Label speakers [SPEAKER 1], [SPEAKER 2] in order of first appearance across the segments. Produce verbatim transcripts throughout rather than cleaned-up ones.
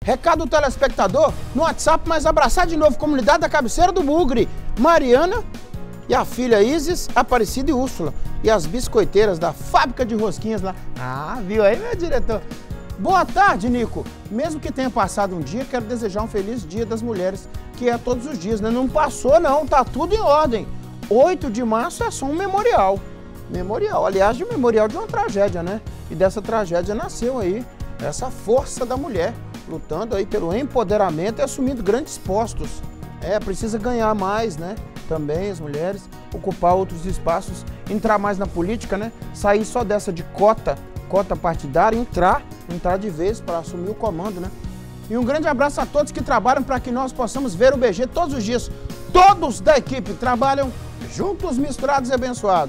[SPEAKER 1] Recado do telespectador no WhatsApp, mas abraçar de novo, comunidade da cabeceira do Bugre, Mariana e a filha Isis, Aparecida e Úrsula. E as biscoiteiras da fábrica de rosquinhas lá. Ah, viu aí, meu diretor? Boa tarde, Nico. Mesmo que tenha passado um dia, quero desejar um feliz Dia das Mulheres, que é todos os dias, né? Não passou não, tá tudo em ordem. oito de março é só um memorial. Memorial, aliás, de memorial de uma tragédia, né? E dessa tragédia nasceu aí essa força da mulher, lutando aí pelo empoderamento e assumindo grandes postos. É, precisa ganhar mais, né? Também as mulheres, ocupar outros espaços, entrar mais na política, né? Sair só dessa de cota, cota partidária, entrar, entrar de vez para assumir o comando, né? E um grande abraço a todos que trabalham para que nós possamos ver o B G todos os dias. Todos da equipe trabalham juntos, misturados e abençoados.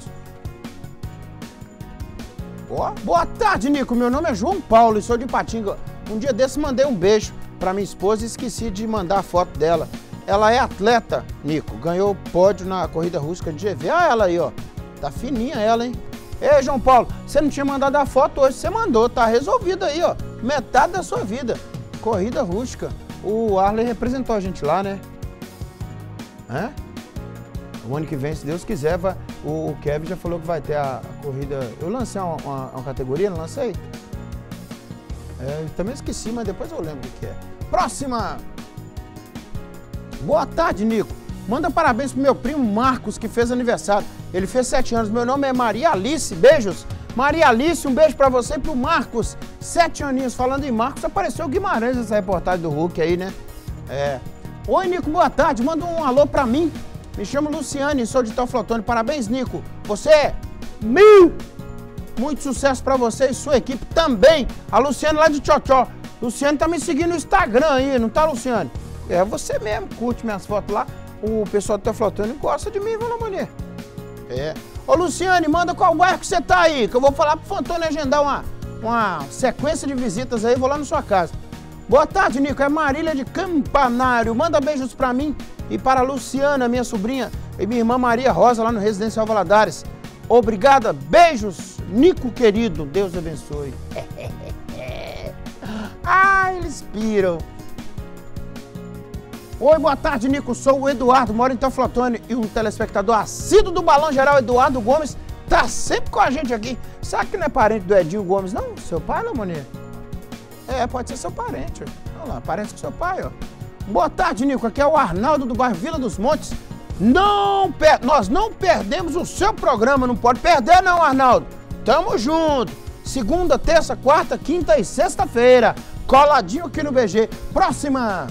[SPEAKER 1] Boa, boa tarde, Nico. Meu nome é João Paulo e sou de Ipatinga. Um dia desse mandei um beijo para minha esposa e esqueci de mandar a foto dela. Ela é atleta, Nico. Ganhou pódio na corrida rústica de G V. Ah, ela aí, ó. Tá fininha ela, hein? Ei, João Paulo, você não tinha mandado a foto hoje, você mandou. Tá resolvido aí, ó. Metade da sua vida. Corrida rústica. O Arley representou a gente lá, né? Hã? O ano que vem, se Deus quiser, vai, o Kevin já falou que vai ter a, a corrida. Eu lancei uma, uma, uma categoria, não lancei? É, eu também esqueci, mas depois eu lembro o que é. Próxima! Boa tarde, Nico. Manda parabéns pro meu primo Marcos, que fez aniversário. Ele fez sete anos. Meu nome é Maria Alice. Beijos. Maria Alice, um beijo pra você e pro Marcos. Sete aninhos. Falando em Marcos, apareceu o Guimarães nessa reportagem do Hulk aí, né? É. Oi, Nico, boa tarde. Manda um alô pra mim. Me chamo Luciane, sou de Teoflotone. Parabéns, Nico. Você é mil. Muito sucesso pra você e sua equipe também. A Luciane lá de Tchotchó. Luciane tá me seguindo no Instagram aí, não tá, Luciane? É você mesmo, curte minhas fotos lá. O pessoal do Teoflotone gosta de mim, viu, Lamonet? É. Ô, Luciane, manda qual bairro que você tá aí, que eu vou falar pro Fantônio agendar uma, uma sequência de visitas aí, vou lá na sua casa. Boa tarde, Nico. É Marília de Campanário. Manda beijos pra mim e para a Luciana, minha sobrinha, e minha irmã Maria Rosa, lá no Residencial Valadares. Obrigada. Beijos, Nico querido. Deus abençoe. Ah, eles piram. Oi, boa tarde, Nico. Sou o Eduardo, moro em Teoflotone e um telespectador assíduo do Balão Geral, Eduardo Gomes, tá sempre com a gente aqui. Sabe que não é parente do Edinho Gomes, não? Seu pai, Lamonet? É, pode ser seu parente. Olha lá, parece com seu pai, ó. Boa tarde, Nico. Aqui é o Arnaldo do bairro Vila dos Montes. Não per... Nós não perdemos o seu programa, não pode perder não, Arnaldo. Tamo junto. Segunda, terça, quarta, quinta e sexta-feira. Coladinho aqui no B G. Próxima.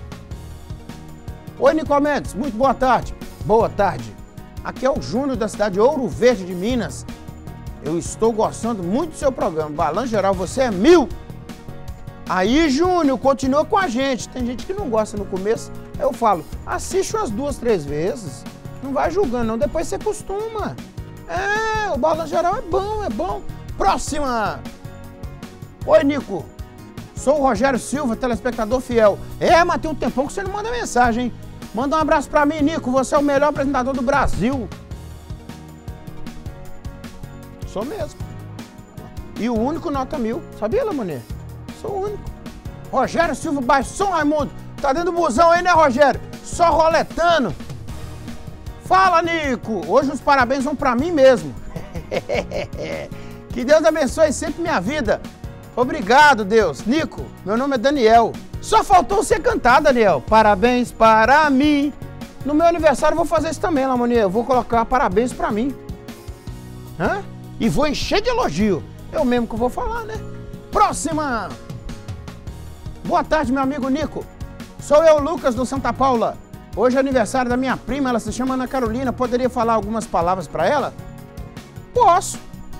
[SPEAKER 1] Oi, Nico Mendes. Muito boa tarde. Boa tarde. Aqui é o Júnior da cidade de Ouro Verde de Minas. Eu estou gostando muito do seu programa. Balanço Geral, você é mil. Aí, Júnior, continua com a gente. Tem gente que não gosta no começo. Eu falo, assiste umas duas, três vezes. Não vai julgando, não. Depois você costuma. É, o Balanço Geral é bom, é bom. Próxima. Oi, Nico. Sou o Rogério Silva, telespectador fiel. É, mas tem um tempão que você não manda mensagem, hein? Manda um abraço pra mim, Nico. Você é o melhor apresentador do Brasil. Sou mesmo. E o único nota mil. Sabia, Lamonet? Sou o único. Rogério Silva, baixo São Raimundo. Tá dentro do busão aí, né, Rogério? Só roletando. Fala, Nico. Hoje os parabéns vão pra mim mesmo. Que Deus abençoe sempre minha vida. Obrigado, Deus. Nico, meu nome é Daniel. Só faltou você cantar, Daniel. Parabéns para mim. No meu aniversário eu vou fazer isso também, Lamonet. Eu vou colocar parabéns pra mim. Hã? E vou encher de elogio. Eu mesmo que vou falar, né? Próxima. Boa tarde, meu amigo Nico. Sou eu, Lucas, do Santa Paula. Hoje é aniversário da minha prima, ela se chama Ana Carolina. Poderia falar algumas palavras pra ela? Posso.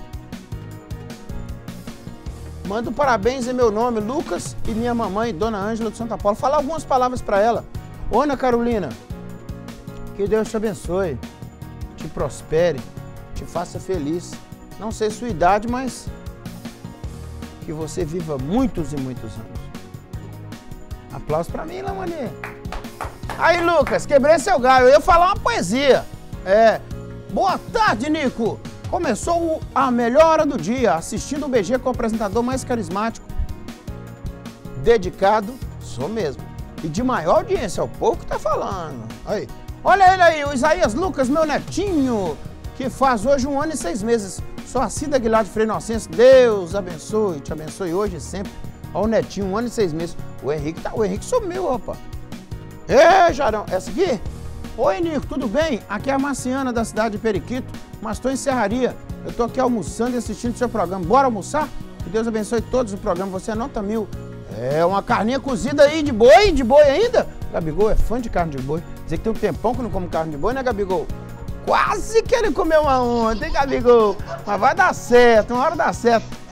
[SPEAKER 1] Mando parabéns em meu nome, Lucas, e minha mamãe, Dona Ângela de Santa Paula. Falar algumas palavras para ela. Ô, Ana Carolina, que Deus te abençoe, te prospere, te faça feliz. Não sei sua idade, mas que você viva muitos e muitos anos. Aplausos para mim, Lamonet. Aí, Lucas, quebrei seu galho. Eu ia falar uma poesia. É. Boa tarde, Nico. Começou a melhor hora do dia, assistindo o B G com o apresentador mais carismático, dedicado, Sou mesmo. E de maior audiência, é o povo que tá falando. Aí. Olha ele aí, o Isaías Lucas, meu netinho, que faz hoje um ano e seis meses. Sou a Cida Aguilar de Frei Inocêncio. Deus abençoe, te abençoe hoje e sempre. Olha o netinho, um ano e seis meses. O Henrique tá, o Henrique sumiu, opa. Ê, Jarão, essa aqui? Oi, Nico, tudo bem? Aqui é a Marciana da cidade de Periquito, mas tô em Serraria. Eu tô aqui almoçando e assistindo o seu programa. Bora almoçar? Que Deus abençoe todos o programa. Você é nota mil. É uma carninha cozida aí de boi, de boi ainda? Gabigol é fã de carne de boi. Dizer que tem um tempão que não come carne de boi, né, Gabigol? Quase que ele comeu uma ontem, hein, Gabigol? Mas vai dar certo, uma hora dá certo.